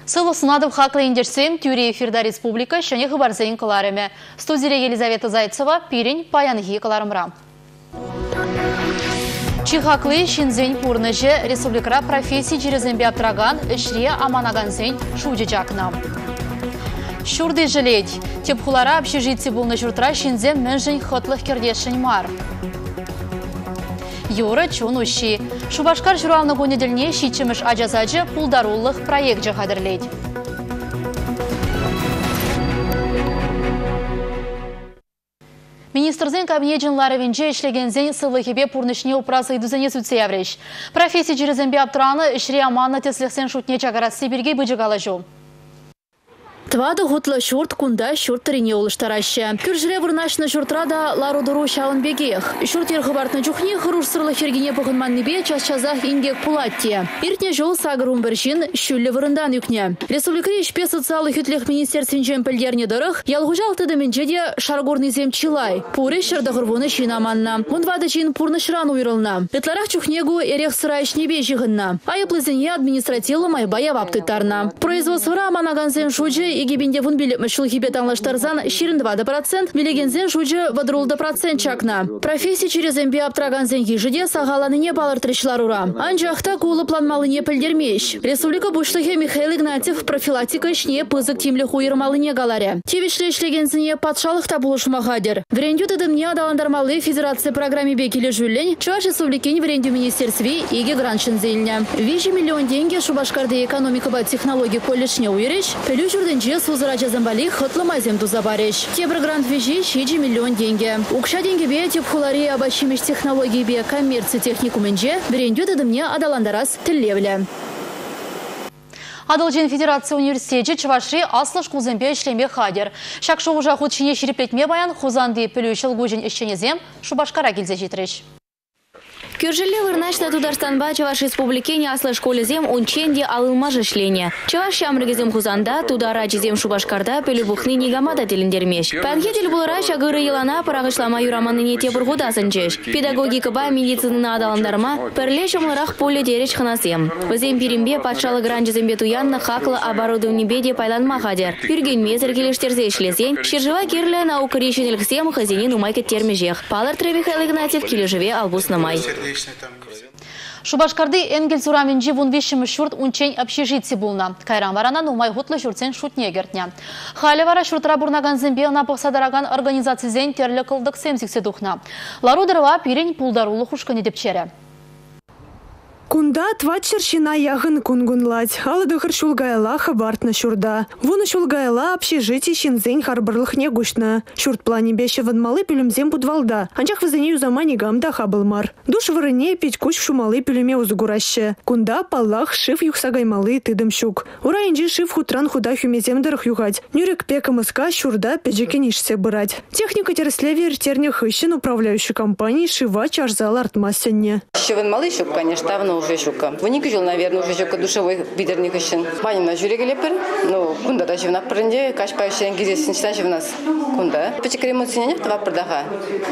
Сылы сынадып хақлы индерсем, тюре эфирда республика, шәне ғыбарзайын қыларыме. Студия Елизавета Зайцева, пирень паянғы қыларымра. Чихақлы шинзень пурныжы республикара профессии жерезембе аптраган, ішре аманаганзень шуджы жақнам. Шурды жылеть. Тепхулара общежитие был на журтра шинзен мэнжень хотлых кердешень мар. Юра чунущи. Шубашкар журалны гонедельне шичимыш ажазаджы пулдаруллых проект жахадырлеть. Министрзен кабинетжен ларовинже ишлегензен сылыхебе пурнышне упрасы идузене сүтсеявреш. Профессия жерезембе аптраны ішре аманны теслехсен шутне чагарасы бирге быжыгалы жу. Твады ғутлы шурт кунда шурт тірене олыштарашы. Күржіре вырнашны шуртрада ларудыру шауын бегех. Шурт ерғыбартны жүхне ғырушсырлы хергене бұғынманны бе час-чазах ингек пулатте. Иртне жол сағырун біршін шүлі вырындан үкне. Республикари ішпе социалы хүтлех министерствен жем пілдерне дырық, ялғужал тыдымінжеде шаргорный зем чилай. Пуры шырдығырвуны шинаманна. Ғундвады жин пурны шыран уйрылна. Петларах чухнегу эрех сырайш небе жиғынна. Айыплызене административлы майбая ваптытарна. Производствора аманаганзен шуджи Егибенде вун билет мышыл хибет анлаштарзан 22%, милегензен жуджы вадрулда процент чакна. Профессия через эмби апtraганзен ежеде сағаланы не балар трешларура. Анжақта кулы планмалы не пілдермеш. Республика бушлыхе Михаил Игнатьев профилактика шне пызык тимлі хуйырмалы не галаре. Тевишлі ішлегензіне патшалықта булышмағадыр. Врендю тыдымне адаландармалы федерация программе бекелі жүлін, Чуваш республикень врендю министерстве иге граншын зеліне. 5 миллион деньги Шубашкарды экономика ба технологии колледжне уйреш, пелю жүрдінже сузыра жазамбали хытлыма земду забареш. Тебір грант вежи 6 миллион деньги. Укша деньги бе тепхулари абашимеш технологии бе коммерции техникумынже врендю тыдымне адаландарас тіллевлі. Адалжен Федерация университеті Чуваши аслы шкулзембе ішлеме хадер. Шакшы ұжа худшыне шереплетме баян хузанды пілюшіл гужен ішченезем Шубашкара келзе жетіреш. Кюржиле вырнашна Тударстанба Чуваш республикене аслы школезем онченде алынмажы шлене. Чуваш шамрыгезем хузанда Тудара жезем Шубашкарда пелюбухны негамада телендермеш. Пәнхетел бұлыра шагыры елана парағышлама юраманыне тепірғудасын жеш. Педагогика ба медицинына адаландарма пірле шымлырақ поле дереч хынасем. Візем перембе патшалы гранжезембе туянны хақлы оборудовнебеде пайланма хадер. Пюрген мезір келештерзе ішлесен, шержыва керлі наука решенеліксем хазенен умайкет термежех. Палар Михаил Игнатьев кележеве албуснамай. Шубашкарды Энгель Зураминджи вун вишімі шурт унчень общежитси булна. Кайран варанан умай хутлы шуртсен шутне гертня. Халі вара шуртра бурнаган зембе на пықсадараган организацизен терлі қылдық семсіксе духна. Ларудырова пирень пулдарулы хушкыне депчере. Кунда тватчерщина ягын кунгунлать, аладыхыр шулгайла хабартна шурда. Вуны шулгайла общежитие шинзень харбарлых негушна. Шурт плане беще ванмалы пилюмзем будвалда. Анчах вазанею замани гамда хабылмар. Душ варыне пить куч в шумалы пилюме узгураще. Кунда паллах шиф юхсагаймалы тыдым щук. Ура инжи шиф хутран худа хюмеземдырых югать. Нюрек пека мыска шурда педжекенишсе бырать. Техника тереслевер терних ищен управляющей компании шива чарзал артмасенне. Ванмалы щук, конечно, давно уже щука. Ваник жил, наверное, уже щука душевой бидерник ищен. Баним на жюре гелепер, ну, кунда даже в напренде, кашпающий гизес ничтачи в нас. Кунда. Почекрему цене, това продаха.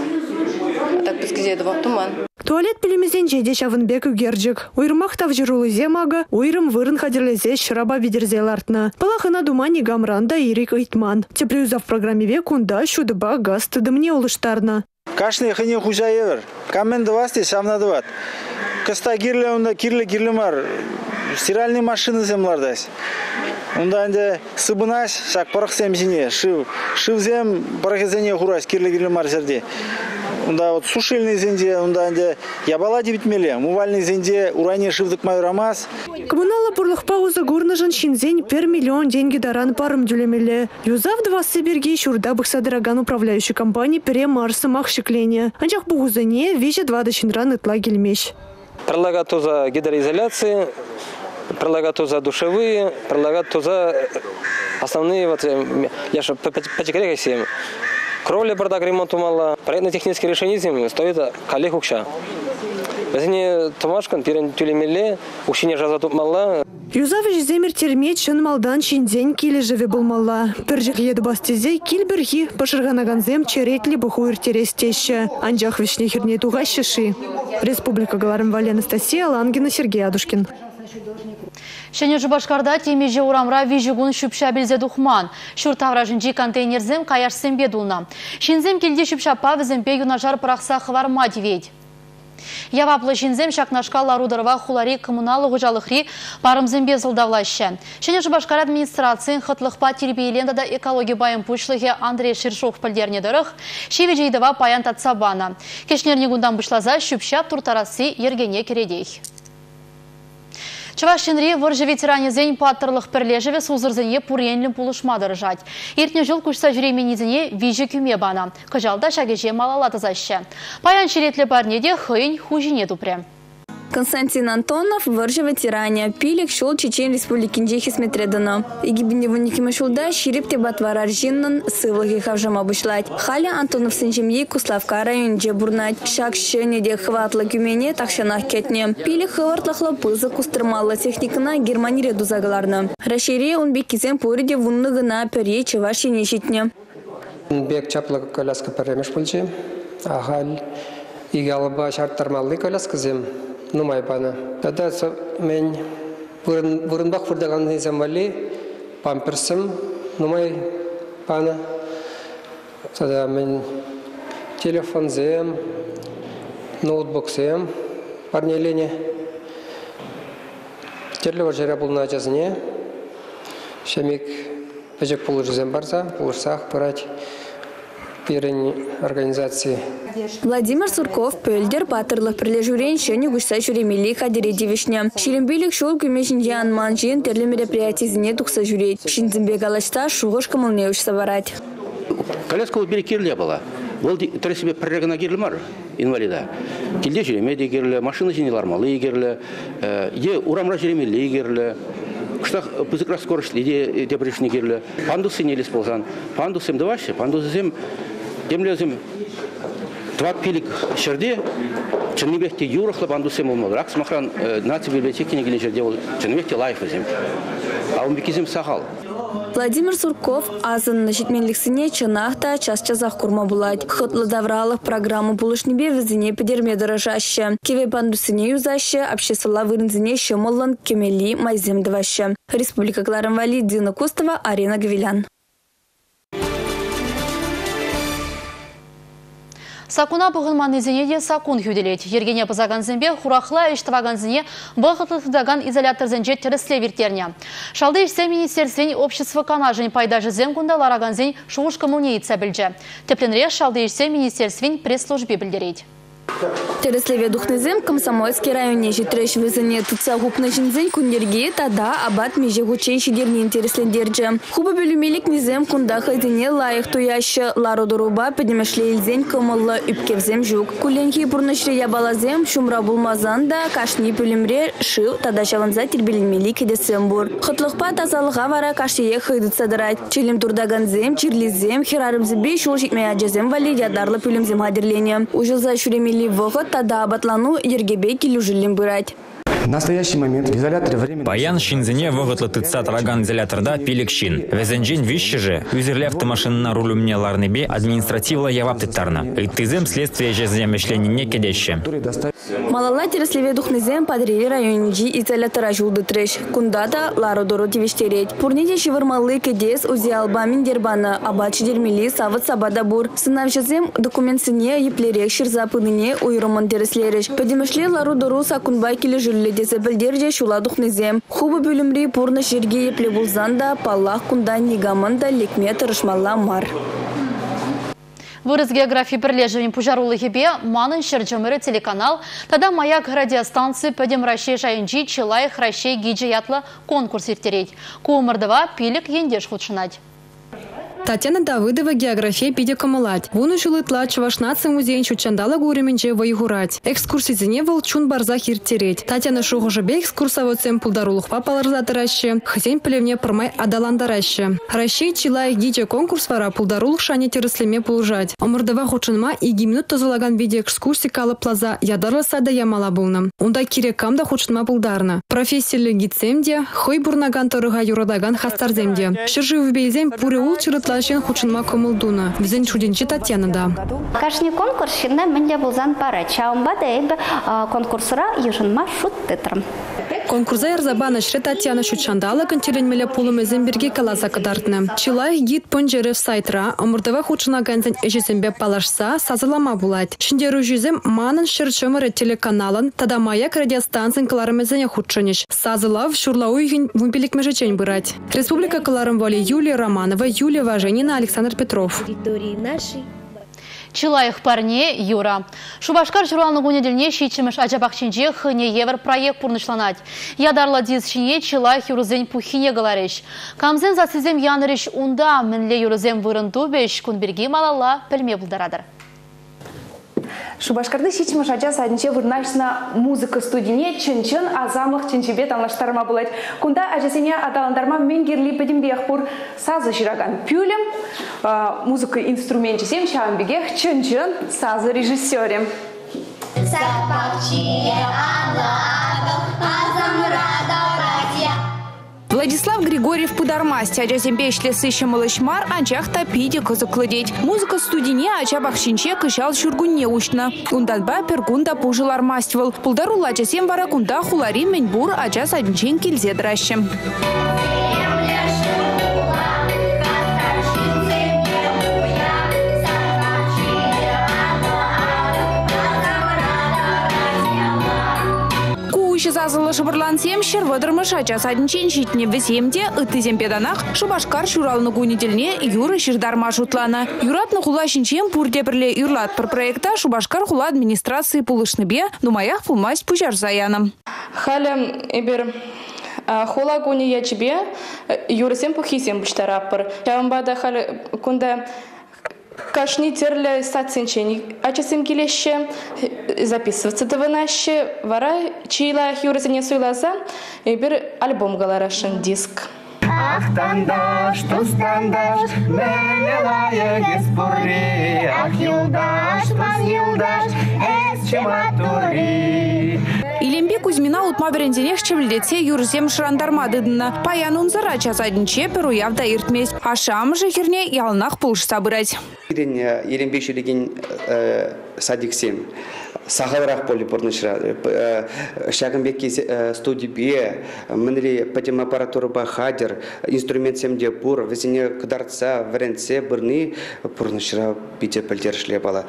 А так пискизе туман. Туалет пилюмезен жеде шавынбек үгерджік. Уйрмақ тавжырулызе мага, уйрым вырын хадерлезе шыраба бидерзел артна. Палахына думани гамранда ирик ыйтман. Теплюза в программе векунда шудыба газ тыдымне улыштарна. Кашны хыне хужаевер. Каменді васте савнадыват. Кыста кирле онда кирле мар. Стиральные машины землардась. Онда анде сыбынаш, шак парах семзине, шив зем парах зене хурась кирле мар жерде. Онда вот сушильный зенде, онда анде ябала 9 меле, мувальный зенде уране шивдык майрамас. Коммунала бурлых пауза горна женщинзень 1 миллион деньги даран парым дюлемеле. Юзав 2 сибирги шурда быксадыраган управляющей компании пере Марса махшикления. Анчах бугузане вижа 2 дочинран итла гельмещ. Прилагать за гидроизоляции, прилагать за душевые, прилагать за основные вот я же потекрек всем. Кровля бардак ремонту мало. Проектно-технические решения стоит коллег укша. Возьми томашкан, пирен тюлемеле, укшине жазатуп мало. Юзавич земер термет шын малдан шиндень киле живе был мала. Пержик еді бастезе килберхи пашырганаганзем черетли бухуир терестеща. Анжах вишне херне тугащаши. Республика Галарым Вали Анастасия Лангина, Сергей Адушкин. Шене Жубашкарда темеже урамра вижігун шүпша білзе дұхман. Шүр тавражынжи контейнерзем каяшсем бедулна. Шинзем келде шүпшапа візімпе юнажар пырақса хварма девейд. Яваплы шинзем шакнашка ларударва хулари коммуналы ғужалықри парымзембе зылдавлашы. Шене Жубашкар администрациян хытлықпа тербейлендада экология байын пушлығы Андрей Ширшов пілдерне дұрық, шевежейдіва паян татсабана. Кешнерне гундан бұшлаза шүпшап туртарасы ергене кередей. Чавашинри варжы ветеранезен паттырлық пірлежеве сузырзыне пуренлім пулышмады рыжать. Ертне жыл күшса жүременезіне вижі күме бана. Кыжалда шагеже малалаты зашы. Паян шеретлі парнеде хыйн хужине тупре. Константин Антонов варжы ветеране. Пилік шол Чечен республикинде хисметредіні. Егибінде вуникіме шолда шерепте батварар жиннын сывлығы хавжама бұшлать. Халя Антонов сынжемье Куславка районже бурнать. Шак шенеде хватлы күмене такшанах кетне. Пилік хвартлықлы пызы кустырмалы техникына Германия дузагаларны. Рашире он беккизен пөреде вуннығына пере Чаваши нешетне. Бек чаплы коляска перемеш пөлче. Ахал игалыба шарттармалы коляска зем. Нумай пана. Тогда мен вырынбак фурдаган низамвали памперсым нумай пана. Тогда мен телефон зем, ноутбук зем, парнелене. Терлева жара булна жазне. Шемик пежек полужзем барса, полурсах пырать организации. Владимир Сурков пөлдер патырлық прилежурен шөне гүшса жүремели қадере девішне. Шерембелік шол күмешінде анман жиын терлі мероприятизіне тұқса жүрет. Шинзімбек алашта шуғыш кымылне үшса барад. Коляска ол бері керлі была. Ол түрі себе пререгана керлі мар, инвалида. Келде жүремеді керлі, машина жинелар малы керлі, урамра жүремели керлі. Кыштақ пызықрақ скорості де бірішіне керлі. Пандусы нелес болсан. Пандусым давашы, пандусым демлезім тват пилик шерде, чыннебекте юрықлы пандусым олмал. Рақс мақран нация библиотекіне келен жерде ол чыннебекте лайф өзім. А он бекезім сақал. Владимир Сурков азын нажитменліксіне чынақта час-часақ курма булать. Хытлы давралық программу булышнебе візіне педерме дырыжашы. Кеве пандусыне юзашы, общесала вырынзіне шымылын кемели майземдывашы. Республика Кларанвали, Дина Кустова, Арина Гавилян. Сакуна бұғылман изенеде сакун хүделет. Ергене пызаган зімбе хурахла ештіваган зіне бұғытылдаган изолятор зінже тірісле вертерне. Шалды ішсе министерствен общество канажын пайда жызем күнда лараган зін шуғыш коммунейтса білже. Тепленре шалды ішсе министерствен пресс-службе білдерейді. Тереслеве духнезем Комсомольский районе житреш везене тұтса ғупны жинзен күндерге тада абат меже ғучей шидернен тереслендерже. Хубы бөлімелік незем күнда хайдене лайық туяшы ларудыруба пәдемешле елзен көмылы үпкевзем жүк. Күленхи бұрнышре ябалазем шумра булмазан да кашни бөлімре шыл тада шаванза тербелінмелік едесем бұр. Құтлықпа тазалыға вара кашие хайдыца дырайт. Челім турдаганзем, чирлизем, херарымзебе шул житмей аджазем вали ядарлы пөлімзем хадерлене. Ужылза шуремели выход тада абатлану ергебей келюжилем бырать. В настоящий момент в изоляторе временно... Паян шинзине выготлы тыца траган изоляторда пилик шин. Везенжин вище же, юзерля автомашинна рулюмне ларнебе административла яваптыттарна. И тызем следствие жезем мешлене не кедеще. Малала тереслеве духнезем подрели районжи изолятора жулды треш. Кундата лару дору тивиштереть. Пурнеде шевырмалы кедес узи албамин дербана. Абачи дермели савыт сабада бур. Сынавшазем документсыне еплерек ширзапыныне уйруман тереслереш. Подемешле лару дору сакунбай келе жүрлі десе білдерже шула духнезем. Хубы бөлімри пурны жерге епле булзанда паллах кундан негамында лекме тырышмалла мар. Вырыз географии бірлежевен пужарулы хебе манын шерджемірі телеканал, тада маяк радиостанции пәдем Рашей жайынжи Чилай Рашей гиджиятлы конкурс ертерейд. Куымырдыва пилік ендеш худшынать. Татьяна Давыдова география пиде камылать. Вуны жылытла Чувашнаций музейн чучандала гуременче вайгурать. Экскурсизине волчун барзах иртереть. Татьяна шуғыжыбе экскурсоводцем пулдарулықпа паларзатыраще. Хызен плевне пырмай адаландараще. Рашей Чилай гидже конкурс вара пулдарулық шане терыслеме пулжать. Омырдыва хучынма и гимнут тазалаган виде экскурсии калы плаза ядарлы сада ямала булны. Унда кирекамда хучынма пулдарна. Профессиялы гидсемде, хой бурнаган торыга юрадаган хастарземде. Шыржы вбейзем пуре ул чырытла Шен хучынма комылдуна. Визен чуденчи Татьяна да. Каждый конкурс шинна менде булзан пара. Чаумба да конкурсра ежинма шут тетрам. Конкурса ярзабана шрет Татьяна Шучандала контеленмеле пулым Земберге каласа кадартны. Чилай гид понжерев сайтра, омурдава хучына ганзен эжесембе палашса, сазылама булать. Шиндеру жүзем манын шырчымыры телеканалын, тада маяк радиостанцин каларымезене хучынеш. Сазылав шурлауйгин вумпелик межечень бырать. Республика каларым вали Юлия Романова, Юлия Важенина, Александр Петров. Чилаих парне Юра. Шубашкар журналны гунедельне шичимеш ажабахчинже хыне евр проект пурнышланать. Ядарла дизчине Чилаих юрызен пухине галареш. Камзен засизем яныреш унда мінле юрызен вырынду беш кунберги малала пельме булдарадыр. Шубашкарды шичимеш ажа садинче вырнашна музыка студине чын-чын азамлық чынчебе танлаштарма булать. Кунда ажасене аталандарма менгерли педимбех пур сазы жираган пюлем, музыка инструментчесем шамбегех чын-чын сазы режиссерем. Владислав Григорьев пудармасти, ажа зембешле сыща малышмар, анчах тапиде козакладеть. Музыка студине ача бахчинче кышал шургунне ушна. Унданба пергунда пужылар мастивал. Пулдару лача сем вара кунда хулари меньбур ача садинчен кильзе дращем. Зазылы шыбырлансем, шервадырмыш ача садинчен щитне весемде, ыттызем педанах, Шубашкар шуралны гунительне Юра ширдарма шутлана. Юратны хула шинчен пурдебірле юрлат пір проекта Шубашкар хула администрации пулышныбе, нумаях пулмасть пужар заяным. Халя эбер хула гуни ячбе, Юрасем пухисем буштараппыр. Чавамбада халя кунда кашни терле статсенчени, ачасем келеще записываться даванаще, вара чила Юрасене суйласа, эбер альбом галарашын диск. Ах, тандаш, тустандаш, мелелая геспури, ах, юлдаш, маз юлдаш, эс чематури. Илембе Кузьмина утма беренденех чевлдете юрзем шрандарма дыдына. Паян унзара часадинче перуявда иртмес. А шам же херне ялнах пулш собирать. Илембе шелеген садиксем. Сахалрах поле порнышра. Шагамбеки студибе, мэнри патем аппаратуру бахадер, инструмент семде пур, весене кдарца, варенце, бырны порнышра пите пальтер шлепала.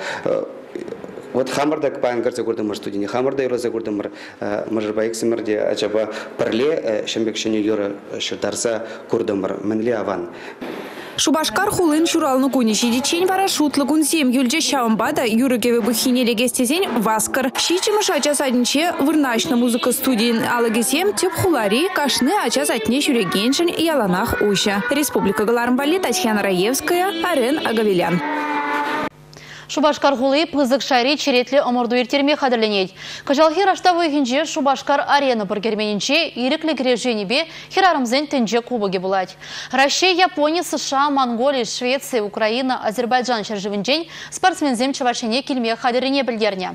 Вот хамарда паянгарца гордымыр студине, хамарда юроза гордымыр мажырбайк симырде ачаба парле шамбекшене юра шырдарса гордымыр мінле аван. Шубашкар хулын шуралны куниши дичень вара шутлы кунсем юльже шаумбада юрыкеве бухине легестезень васкар. Щичимыш ача садинче вырнашна музыка студиин алагесем теп хулари кашны ача затне шурегеншин яланах уща. Республика Галармбали, Татьяна Раевская, Арен Агавелян. Шубашкар хулы пызык шайри черетлі омырду ертерме қадырленет. Кажалхи раштавы хинже Шубашкар арена біргерменінше иреклі греженебе херарымзен тенже кубоге булать. Россия, Япония, США, Монголия, Швеция, Украина, Азербайджан шаржывынжен спортсмензем чавашене килме қадырыне білдерне.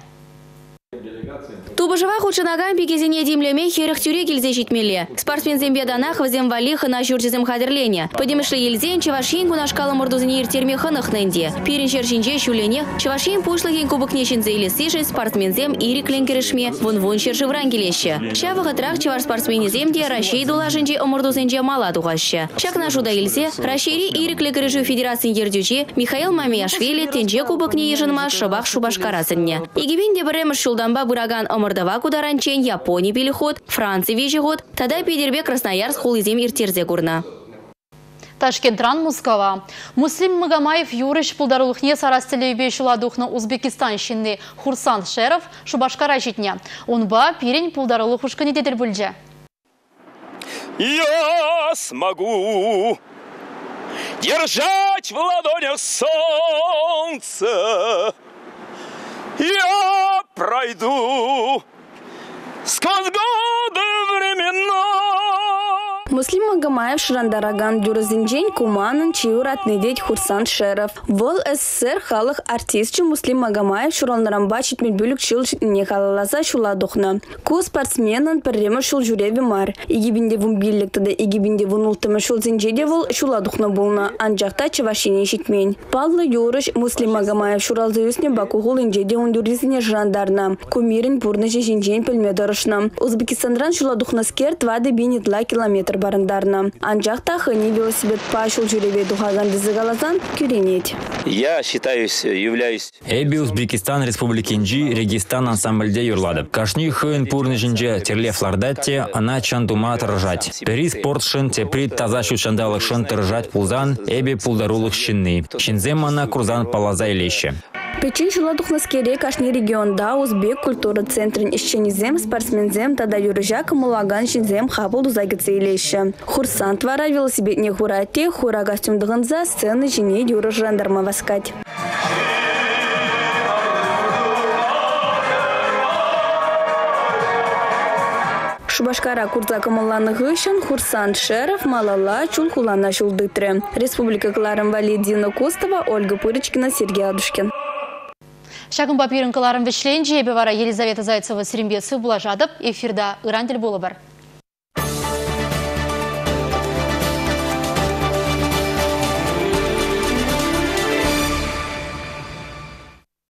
Тубыжыва худшынаган пикезене демлеме херых тюре келзе житмеле. Спортсмен зембеданах вазем валиха на журчизем хадерлене. Подемышлы елзен чавашин кунашкалы мордузене иртерме хынах нэнде. Пирин шершинже шулене чавашин пушлыген кубок нешин заилесышен спортсмензем ириклен керешме вон шершивран келеще. Шавы трах чавар спортсменеземде Россия долажынже омордузенже мала дуғаще. Шакна жуда елзе Россири ирикле кережу федерациян ердюче Михаил Мамияшвили тенже кубок не ежынма шабах Шубашкарасынне. Игибин дебіремыш шулданба бураган омырдава кударанчен Япония переход, Франция вежегод, тогда Педербе Красноярск хулызем иртерзе гурна. Ташкентран Москва. Муслим Магомаев Юрыш пулдарулыхне сарастелебе шуладухна Узбекистан шинны Хурсан Шеров Шубашкара житня. Онба пирень пулдарулых ушкани дедер бульже. Я смогу держать в ладонях солнце. Я пройду сквозь годы времена. Муслим Магомаев шырандараган дюрызинжен куманын чиуратны деть Хурсан Шеров. Вол СССР халық артистчы Муслим Магомаев шуралнарамба читмелбүлік шыл не халаласа шуладухна. Ку спортсменын пірремі шул жүреві мар. Игибінде вумбилліктіді, игибінде вунултымы шул зинжеде вол шуладухна болна. Анжақта чывашине шитмен. Павлы Юрыш Муслим Магомаев шуралзы үсіне бакуғыл инжеде ундуризіне жырандарна. Кумирин пурныжы жинжен пілмедорышна. Узбекистандран шуладухна скер 2,2 километр барандарна. Анжақта хыни велосипед па шул жүреве духаган дызыгалазан күренет. Я являюсь... Эби Узбекистан Республикинжи Регистан ансамбльде юрлады. Кашни хын пурныжинже терле флардатте, ана чандума тыржать. Пери спорт шын тепри таза шучандалық шын тыржать пулзан, эби пулдарулық шинны. Шинзем ана курзан палаза илеще. Печин шуладухна скере кашни регионда Узбек культура центрин исченизем, спортсмензем, тада юрыжак мулаган шинзем хабылду загыцы илеще. Хурсан твара велосипедне хурате, хура костюмдығынза сцены жіне юры жандарма васкать. Шубашкара курза камалланы гышын Хурсан Шеров малала чулхулана шулдытры. Республика Кларым Валидина Костова, Ольга Пырочкина, Сергей Адушкин. Шагын папирын кыларым вешленже, бевара Елизавета Зайцева Сиримбетсы булажадып, эфирда ырандель болы бар.